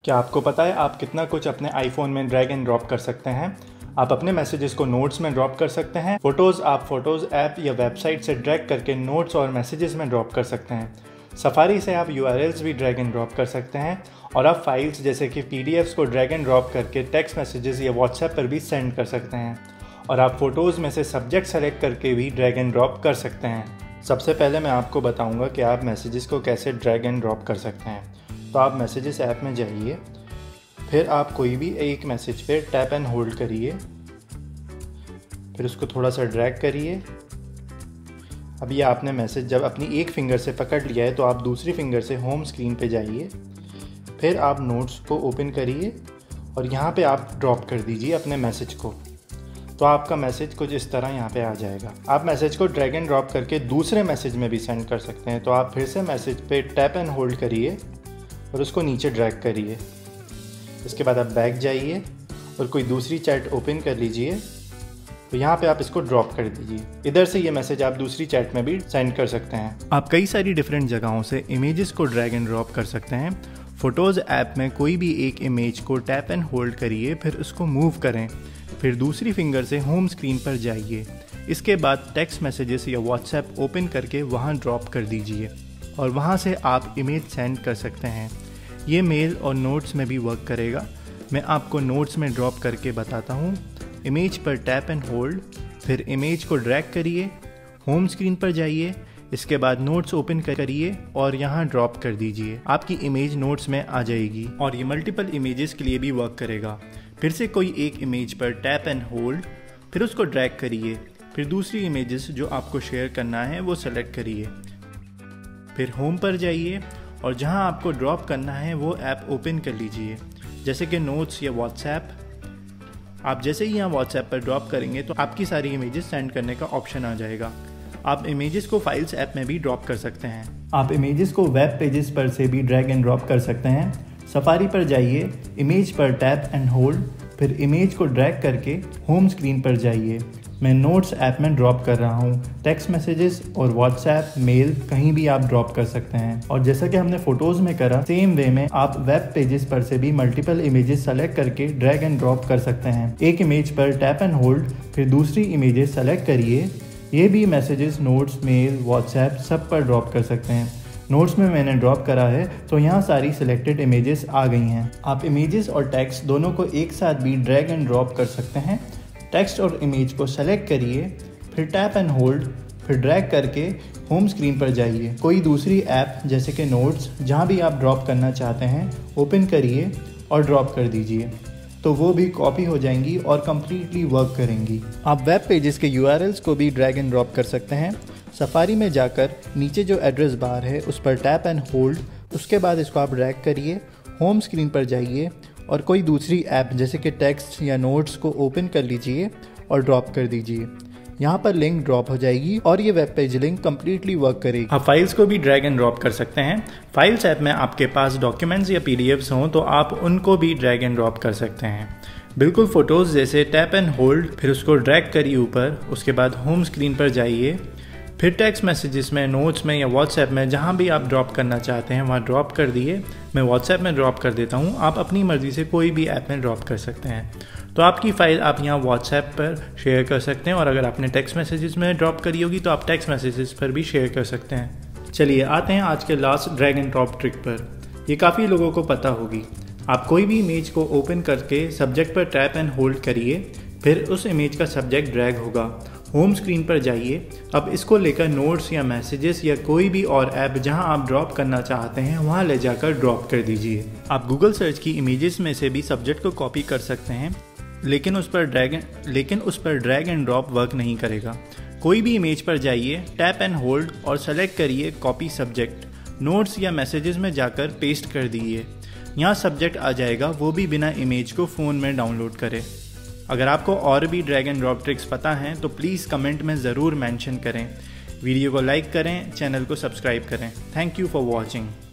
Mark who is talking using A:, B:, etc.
A: क्या आपको पता है आप कितना कुछ अपने आईफोन में ड्रैग एंड ड्रॉप कर सकते हैं? आप अपने मैसेजेस को नोट्स में ड्रॉप कर सकते हैं। फोटोज़ आप फोटोज़ ऐप या वेबसाइट से ड्रैग करके नोट्स और मैसेजेस में ड्रॉप कर सकते हैं। सफारी से आप URLs भी ड्रैग एंड ड्रॉप कर सकते हैं और आप फाइल्स जैसे कि PDFs को ड्रैग एंड ड्रॉप करके टेक्स्ट मैसेजेस या व्हाट्सएप पर भी सेंड कर सकते हैं। और आप फ़ोटोज़ में से सब्जेक्ट सेलेक्ट करके भी ड्रैग एंड ड्रॉप कर सकते हैं। सबसे पहले मैं आपको बताऊंगा कि आप मैसेजेस को कैसे ड्रैग एंड ड्रॉप कर सकते हैं। तो आप मैसेजेस ऐप में जाइए, फिर आप कोई भी एक मैसेज पे टैप एंड होल्ड करिए, फिर उसको थोड़ा सा ड्रैग करिए। अब ये आपने मैसेज जब अपनी एक फिंगर से पकड़ लिया है तो आप दूसरी फिंगर से होम स्क्रीन पे जाइए, फिर आप नोट्स को ओपन करिए और यहाँ पे आप ड्रॉप कर दीजिए अपने मैसेज को। तो आपका मैसेज कुछ इस तरह यहाँ पे आ जाएगा। आप मैसेज को ड्रैग एंड ड्रॉप करके दूसरे मैसेज में भी सेंड कर सकते हैं। तो आप फिर से मैसेज पे टैप एंड होल्ड करिए और उसको नीचे ड्रैग करिए। इसके बाद आप बैक जाइए और कोई दूसरी चैट ओपन कर लीजिए, तो यहाँ पे आप इसको ड्रॉप कर दीजिए। इधर से ये मैसेज आप दूसरी चैट में भी सेंड कर सकते हैं। आप कई सारी डिफरेंट जगहों से इमेजेस को ड्रैग एंड ड्रॉप कर सकते हैं। फोटोज़ ऐप में कोई भी एक इमेज को टैप एंड होल्ड करिए, फिर उसको मूव करें, फिर दूसरी फिंगर से होम स्क्रीन पर जाइए। इसके बाद टेक्स्ट मैसेजेस या व्हाट्सएप ओपन करके वहाँ ड्रॉप कर दीजिए और वहाँ से आप इमेज सेंड कर सकते हैं। ये मेल और नोट्स में भी वर्क करेगा। मैं आपको नोट्स में ड्रॉप करके बताता हूँ। इमेज पर टैप एंड होल्ड, फिर इमेज को ड्रैग करिए, होम स्क्रीन पर जाइए, इसके बाद नोट्स ओपन करिए और यहाँ ड्रॉप कर दीजिए। आपकी इमेज नोट्स में आ जाएगी और ये मल्टीपल इमेजेस के लिए भी वर्क करेगा। फिर से कोई एक इमेज पर टैप एंड होल्ड, फिर उसको ड्रैग करिए, फिर दूसरी इमेजेस जो आपको शेयर करना है वो सेलेक्ट करिए, फिर होम पर जाइए और जहां आपको ड्रॉप करना है वो ऐप ओपन कर लीजिए, जैसे कि नोट्स या व्हाट्सएप। आप जैसे ही यहाँ व्हाट्सएप पर ड्रॉप करेंगे तो आपकी सारी इमेजेस सेंड करने का ऑप्शन आ जाएगा। आप इमेजेस को फाइल्स ऐप में भी ड्रॉप कर सकते हैं। आप इमेजेस को वेब पेजेस पर से भी ड्रैग एंड ड्रॉप कर सकते हैं। सफारी पर जाइए, इमेज पर टैप एंड होल्ड, फिर इमेज को ड्रैग करके होम स्क्रीन पर जाइए। मैं नोट्स ऐप में ड्रॉप कर रहा हूँ। टेक्स्ट मैसेजेस और व्हाट्सएप, मेल कहीं भी आप ड्रॉप कर सकते हैं। और जैसा कि हमने फोटोज़ में करा, सेम वे में आप वेब पेजेस पर से भी मल्टीपल इमेजेस सेलेक्ट करके ड्रैग एंड ड्रॉप कर सकते हैं। एक इमेज पर टैप एंड होल्ड, फिर दूसरी इमेजेस सेलेक्ट करिए। ये भी मैसेजेस नोट्स, मेल, व्हाट्सएप सब पर ड्रॉप कर सकते हैं। नोट्स में मैंने ड्रॉप करा है तो यहाँ सारी सिलेक्टेड इमेजेस आ गई हैं। आप इमेजेस और टेक्स्ट दोनों को एक साथ भी ड्रैग एंड ड्रॉप कर सकते हैं। टेक्स्ट और इमेज को सेलेक्ट करिए, फिर टैप एंड होल्ड, फिर ड्रैग करके होम स्क्रीन पर जाइए। कोई दूसरी ऐप जैसे कि नोट्स जहाँ भी आप ड्रॉप करना चाहते हैं ओपन करिए और ड्रॉप कर दीजिए, तो वो भी कॉपी हो जाएंगी और कम्प्लीटली वर्क करेंगी। आप वेब पेजेस के URLs को भी ड्रैग एंड ड्रॉप कर सकते हैं। सफारी में जाकर नीचे जो एड्रेस बार है उस पर टैप एंड होल्ड, उसके बाद इसको आप ड्रैग करिए, होम स्क्रीन पर जाइए और कोई दूसरी ऐप जैसे कि टेक्स्ट या नोट्स को ओपन कर लीजिए और ड्रॉप कर दीजिए। यहाँ पर लिंक ड्रॉप हो जाएगी और ये web page link completely work करेगी। आप फाइल्स को भी ड्रैग एंड ड्रॉप कर सकते हैं। फाइल्स ऐप में आपके पास डॉक्यूमेंट्स या PDFs हों तो आप उनको भी ड्रैग एंड ड्रॉप कर सकते हैं। बिल्कुल फोटोज़ जैसे टैप एंड होल्ड, फिर उसको ड्रैग करिए ऊपर, उसके बाद होम स्क्रीन पर जाइए, फिर टेक्स्ट मैसेजेस में, नोट्स में या व्हाट्सएप में जहाँ भी आप ड्रॉप करना चाहते हैं वहाँ ड्रॉप कर दिए। मैं व्हाट्सएप में ड्रॉप कर देता हूँ। आप अपनी मर्ज़ी से कोई भी ऐप में ड्रॉप कर सकते हैं। तो आपकी फ़ाइल आप यहाँ व्हाट्सएप पर शेयर कर सकते हैं और अगर आपने टेक्स्ट मैसेजेस में ड्रॉप करी होगी तो आप टेक्स्ट मैसेजेस पर भी शेयर कर सकते हैं। चलिए आते हैं आज के last drag and drop trick पर। ये काफ़ी लोगों को पता होगी। आप कोई भी इमेज को ओपन करके सब्जेक्ट पर टैप एंड होल्ड करिए, फिर उस इमेज का सब्जेक्ट ड्रैग होगा। होम स्क्रीन पर जाइए। अब इसको लेकर नोट्स या मैसेजेस या कोई भी और ऐप जहां आप ड्रॉप करना चाहते हैं वहां ले जाकर ड्रॉप कर दीजिए। आप गूगल सर्च की इमेजेस में से भी सब्जेक्ट को कॉपी कर सकते हैं, लेकिन उस पर ड्रैग एंड ड्रॉप वर्क नहीं करेगा। कोई भी इमेज पर जाइए, टैप एंड होल्ड और सेलेक्ट करिए कॉपी सब्जेक्ट। नोट्स या मैसेजेस में जाकर पेस्ट कर दीजिए। यहाँ सब्जेक्ट आ जाएगा, वो भी बिना इमेज को फ़ोन में डाउनलोड करे। अगर आपको और भी ड्रैग एंड ड्रॉप ट्रिक्स पता हैं तो प्लीज़ कमेंट में ज़रूर मेंशन करें। वीडियो को लाइक करें, चैनल को सब्सक्राइब करें। Thank you for watching.